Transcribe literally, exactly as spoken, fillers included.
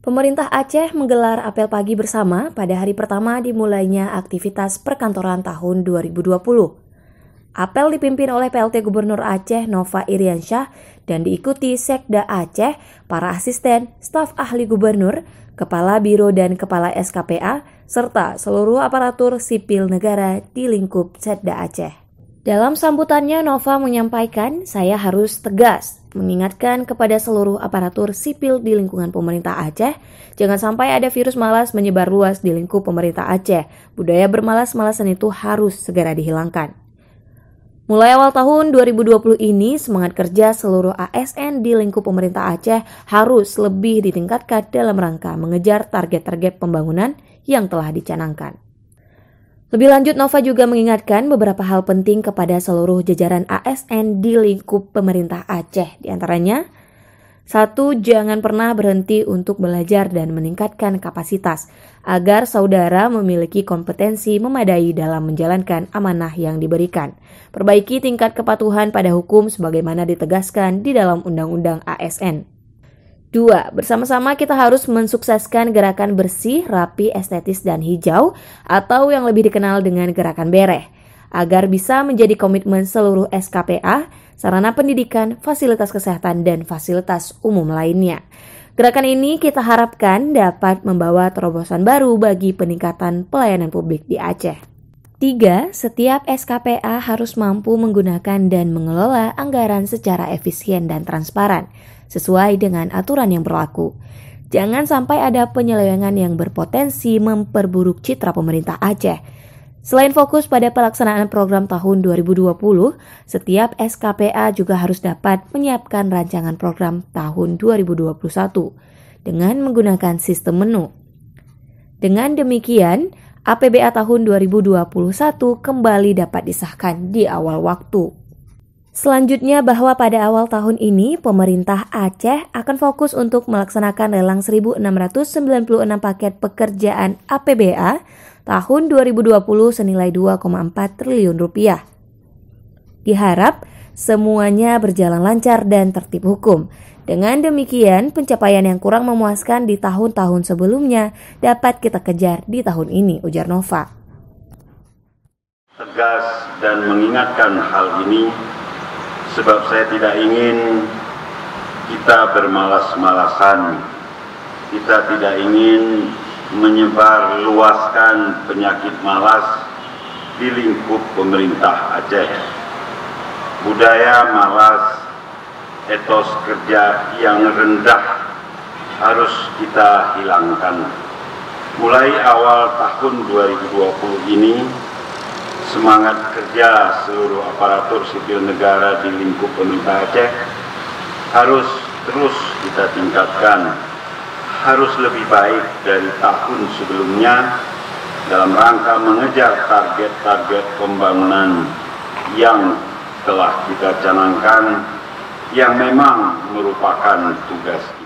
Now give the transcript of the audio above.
Pemerintah Aceh menggelar apel pagi bersama pada hari pertama dimulainya aktivitas perkantoran tahun dua ribu dua puluh. Apel dipimpin oleh P L T Gubernur Aceh Nova Iriansyah dan diikuti Sekda Aceh, para asisten, staf ahli gubernur, kepala biro dan kepala S K P A, serta seluruh aparatur sipil negara di lingkup Sekda Aceh. Dalam sambutannya, Nova menyampaikan, saya harus tegas mengingatkan kepada seluruh aparatur sipil di lingkungan pemerintah Aceh, jangan sampai ada virus malas menyebar luas di lingkup pemerintah Aceh. Budaya bermalas-malasan itu harus segera dihilangkan. Mulai awal tahun dua ribu dua puluh ini, semangat kerja seluruh A S N di lingkup pemerintah Aceh harus lebih ditingkatkan dalam rangka mengejar target-target pembangunan yang telah dicanangkan. Lebih lanjut, Nova juga mengingatkan beberapa hal penting kepada seluruh jajaran A S N di lingkup pemerintah Aceh. Di antaranya, satu, jangan pernah berhenti untuk belajar dan meningkatkan kapasitas agar saudara memiliki kompetensi memadai dalam menjalankan amanah yang diberikan. Perbaiki tingkat kepatuhan pada hukum sebagaimana ditegaskan di dalam Undang-Undang A S N. Dua, bersama-sama kita harus mensukseskan gerakan bersih, rapi, estetis, dan hijau atau yang lebih dikenal dengan gerakan bereh agar bisa menjadi komitmen seluruh S K P A, sarana pendidikan, fasilitas kesehatan, dan fasilitas umum lainnya. Gerakan ini kita harapkan dapat membawa terobosan baru bagi peningkatan pelayanan publik di Aceh. Tiga, setiap S K P A harus mampu menggunakan dan mengelola anggaran secara efisien dan transparan, sesuai dengan aturan yang berlaku. Jangan sampai ada penyelewengan yang berpotensi memperburuk citra pemerintah Aceh. Selain fokus pada pelaksanaan program tahun dua ribu dua puluh, setiap S K P A juga harus dapat menyiapkan rancangan program tahun dua ribu dua puluh satu dengan menggunakan sistem menu. Dengan demikian, A P B A tahun dua ribu dua puluh satu kembali dapat disahkan di awal waktu. Selanjutnya, bahwa pada awal tahun ini, pemerintah Aceh akan fokus untuk melaksanakan lelang seribu enam ratus sembilan puluh enam paket pekerjaan A P B A tahun dua ribu dua puluh senilai dua koma empat triliun rupiah. Diharap semuanya berjalan lancar dan tertib hukum. Dengan demikian, pencapaian yang kurang memuaskan di tahun-tahun sebelumnya dapat kita kejar di tahun ini, ujar Nova. Tegas dan mengingatkan hal ini sebab saya tidak ingin kita bermalas-malasan, kita tidak ingin menyebar luaskan penyakit malas di lingkup pemerintah Aceh. Budaya malas, etos kerja yang rendah harus kita hilangkan. Mulai awal tahun dua ribu dua puluh ini, semangat kerja seluruh aparatur sipil negara di lingkup pemerintah Aceh harus terus kita tingkatkan, harus lebih baik dari tahun sebelumnya dalam rangka mengejar target-target pembangunan yang telah kita canangkan, yang memang merupakan tugas